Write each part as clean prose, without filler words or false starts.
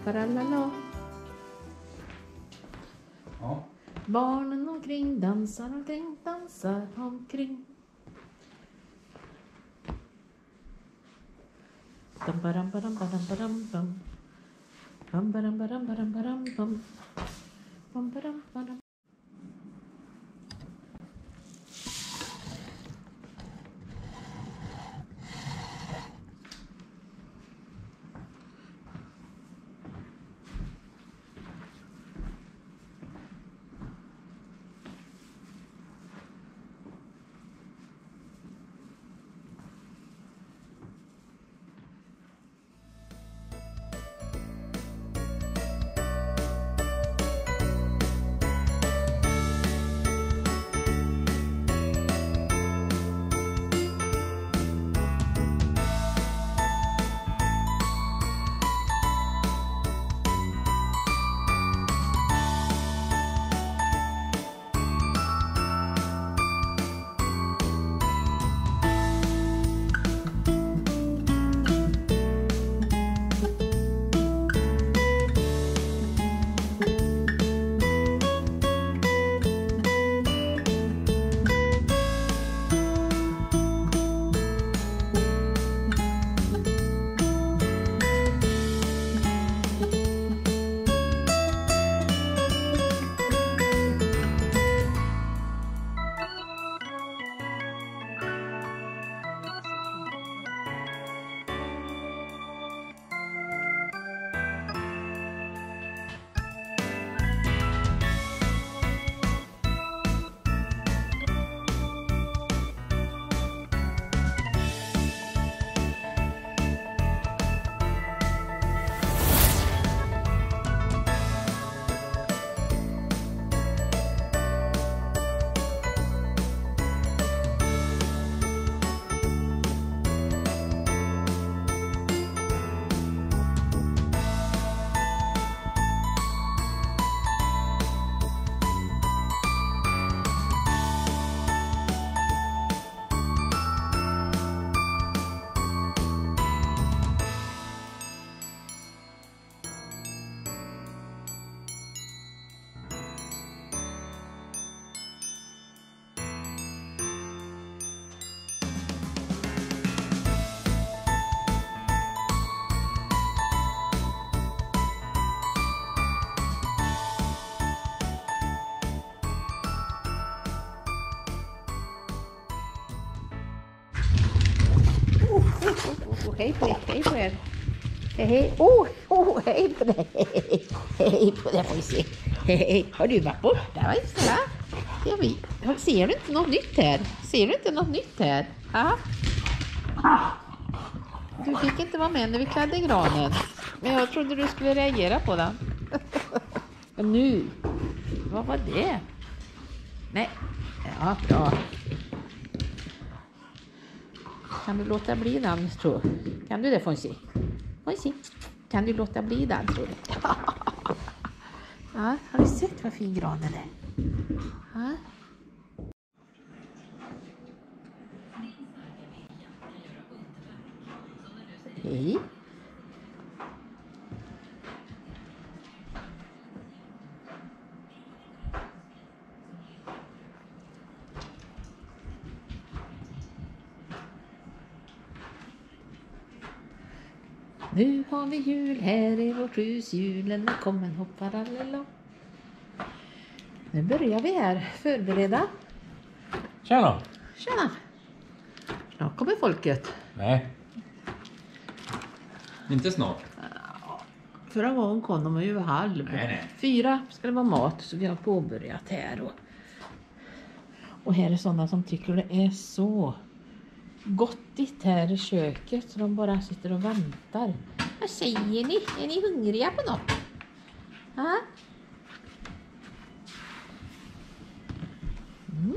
hopparallala. Ja. Barnen omkring dansar omkring. Bam baram baram baram baram bam. Bam baram baram baram baram bam. Bam baram baram. Hej på er, hej på er. Hej, hej på dig. Hej på dig, får vi se. Hej, har du varit borta? Vad är det? Ser du inte något nytt här? Ser du inte något nytt här? Ha? Du fick inte vara med när vi klädde granen. Men jag trodde du skulle reagera på den. Men nu, vad var det? Nej, ja, bra. Kan du låta bli den, tror jag? Kan du det, Fonsi? Fonsi, kan du låta bli den, tror du? Ja, har du sett vad fin granen är? Ja. Hej. Nu har vi jul, här i vårt hus, julen är kommen, hopparallala. Nu börjar vi här, förbereda. Tjena! Tjena! Snart kommer folket. Nej. Inte snart. Förra gången kom de ju halv. Nej. 4 ska det vara mat, så vi har påbörjat här. Och här är sådana som tycker det är så gottigt här i köket, så de bara sitter och väntar. Vad säger ni? Är ni hungriga på något? Ha? Mm.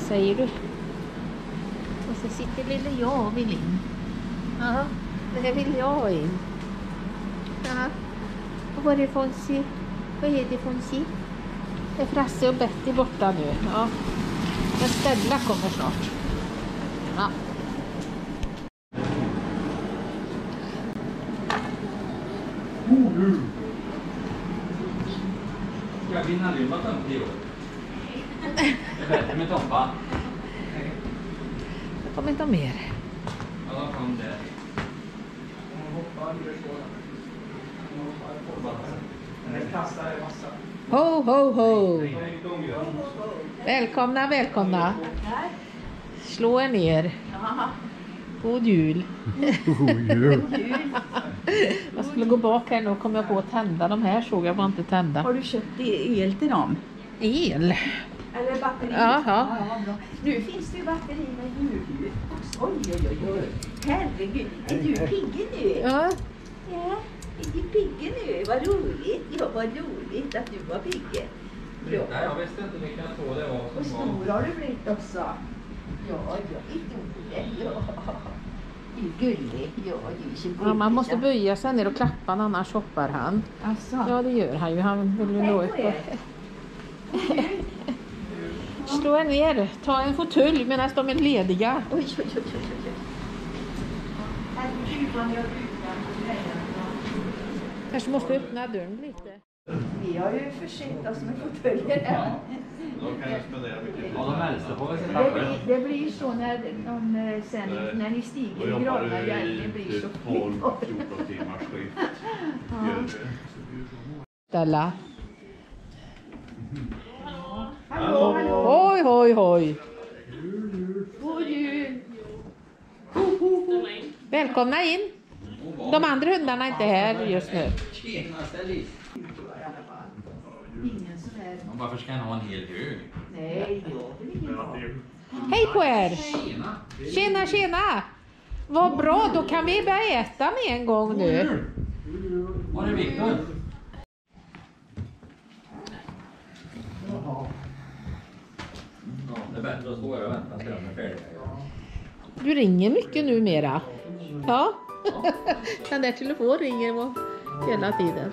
säger du? Och så sitter lille jag och vill in. Ja, det vill jag in. Ja. Och var är Fonsi? Vad är det Fonsi? Är Frasse och Betty borta nu? Ja. Men Stella kommer snart. Ja. Ska jag vinna rymma tomte i år? Det är bättre med tompa. Jag kommer inte ha mer. Ja, då kom det. Ho, ho, ho! Välkomna, välkomna. Slå er ner. God jul. God jul. Jag skulle gå bak här nu och kom jag på att tända de här, såg jag bara inte tända. Har du köpt el till dem? El? Eller batteri? Jaha. Ja, bra. Nu finns det ju batteri med jul. Oj, oj, oj, oj. Herregud, är du pigg nu? Ja. Ja, är du pigg nu? Vad roligt. Ja, vad roligt att du var pigg. Ja. Nej, jag visste inte vilken så det var Och som var. stor har du blivit också. Ja, jag är stor. Ja. Du är gullig. Ja, du är så gullig. Ja, man måste böja sig ner och klappa, annars hoppar han. Alltså. Ja, det gör han ju. Han vill ju nå upp och... Slå er ner. Ta en fåtölj medan de är lediga. Oj, oj, oj, oj, oj. Herregud, vad jag brukar. Kanske måste öppna dörren lite. Vi har ju försett oss med fåtöljer här. Då kan jag spendera mycket tid. Ja, de äldsta får väl sitta själv. Det blir ju så när, när ni stiger i graderna igen. Det blir så 12-14 timmars skift. Stella. Hallå, hallå. Oj, oj, oj. God jul. Välkomna in. De andra hundarna är inte här just nu. Tjena, Stellis. Ingen som är... Varför ska han ha en hel hög? Nej, det vill ingen ha. Hej på er. Tjena. Tjena, tjena. Vad bra, då kan vi börja äta med en gång nu. Var är Viktor? Ja, det är bättre att stå här och vänta tills de är färdiga. Du ringer mycket numera. Ja. Den där telefonen ringer hela tiden.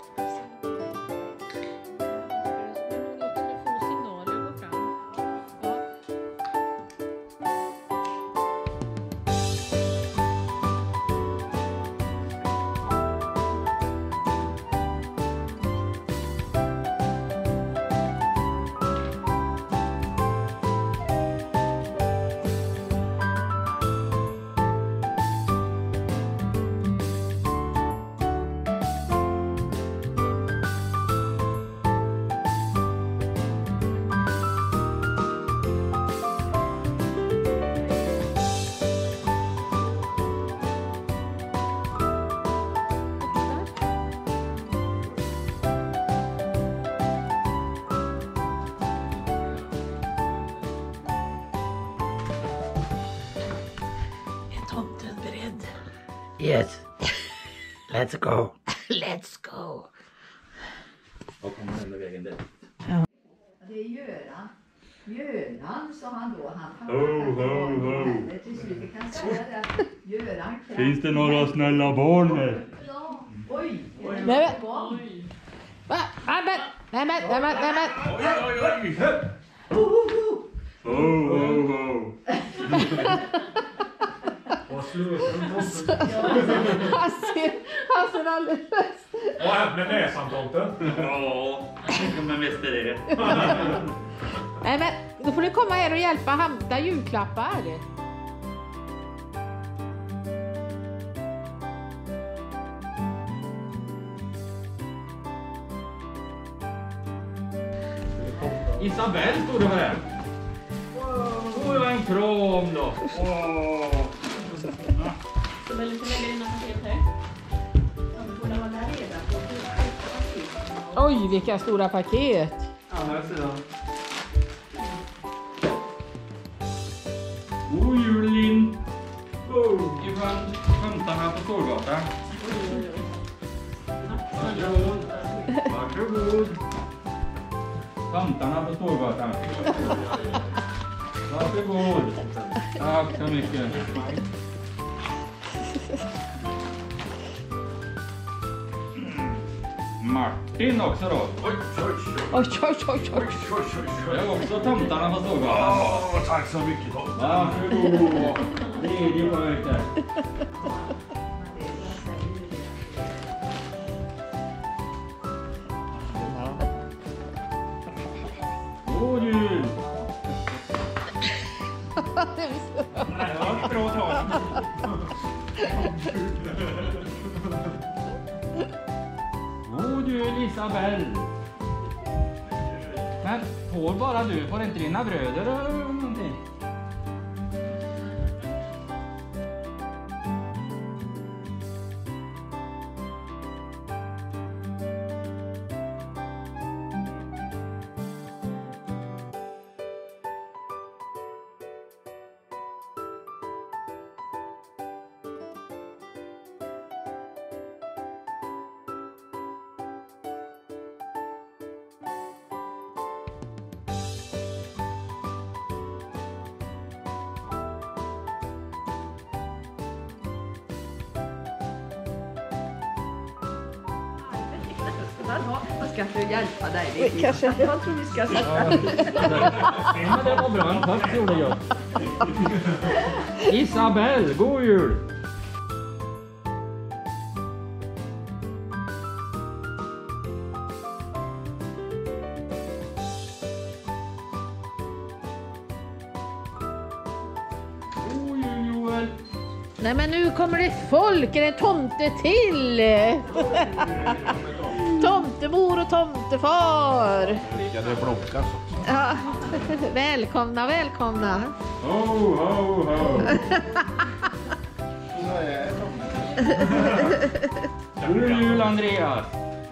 Yes. Let's go. Let's go. Vad kommer den där vägen dit? Det är Göran. Göran, sa han då. Han Ho. till slut. Vi kan säga det. Göran. Finns det några snälla barn här? Ja. Oj. Nej, men. Va? Nej, men. Oj. Ho. Han ser alldeles... Och öppna näsan, tomten. Ja, men visst är det. Nej, men då får du komma här och hjälpa hämta julklappar. Isabel stod det här. Oj, vad en kram då. Så väl lite lägger in paket här. De får hålla reda på det. Oj, vilka stora paket. Andra sidan. God jul, Linn. Ifrån Huntarna på Storgatan. Varsågod. Huntarna på Storgatan. Varsågod. Tack så mycket. Martin också då. Oj. Det är också tomtarna på sågbanan. Tack så mycket Tom. Varsågod. Det är ju skönt där. God jul! Nej, det var ett bra tag. God jul Isabel! Men får bara du, får inte dina bröder eller någonting? Jag ska få hjälpa dig lite. Jag tror vi ska sätta. Men det var bra, en tack gjorde jag. Isabel, god jul! God jul Joel! Nej men nu kommer det folk, är det en tomte till? Tomtemor och tomtefar. Ja, det blockas. Ja. Välkomna, välkomna. Ho, ho, ho! God jul Andreas!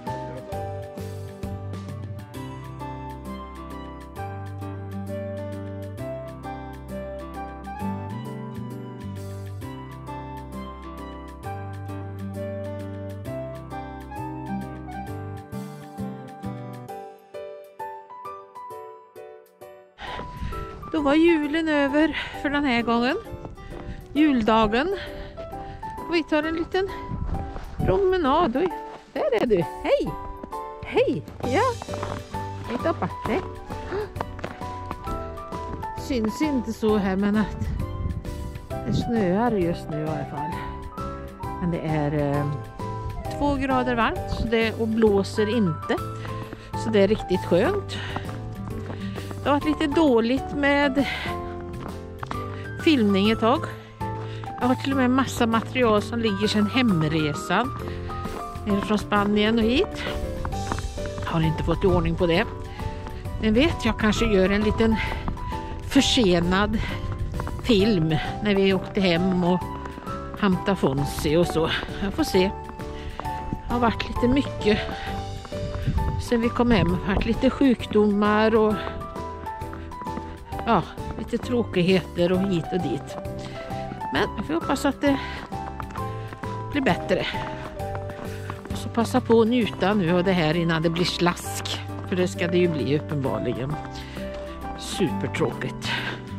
Då var julen över för den här gången. Juldagen. Och vi tar en liten promenad. Oj, där är du. Hej! Hej! Ja! Hej pappa. Hej! Syns inte så här men att det snöar just nu i alla fall. Men det är 2 grader varmt så det, och blåser inte. Så det är riktigt skönt. Det har varit lite dåligt med filmning ett tag. Jag har till och med massa material som ligger sedan hemresan nere från Spanien och hit. Har inte fått i ordning på det. Men vet jag kanske gör en liten försenad film när vi åkte hem och hämtade Fonsi och så. Jag får se. Det har varit lite mycket sen vi kom hem. Det har varit lite sjukdomar och ja, lite tråkigheter och hit och dit. Men jag får hoppas att det blir bättre. Och så passa på att njuta nu av det här innan det blir slask. För det ska det ju bli uppenbarligen. Supertråkigt.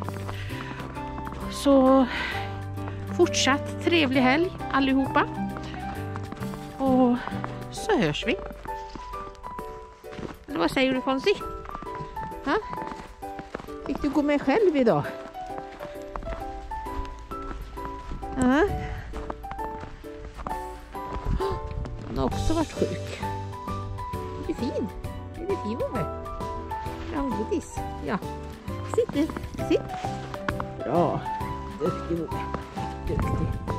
Så fortsatt trevlig helg allihopa. Och så hörs vi. Eller vad säger du Fonsi? Ha? Fick du gå med själv idag? Ja. Hon har också varit sjuk. Är du fin? Är du fin Ove? Ja, godis. Ja. Sitt nu. Sitt. Bra. Duktig Ove. Duktig.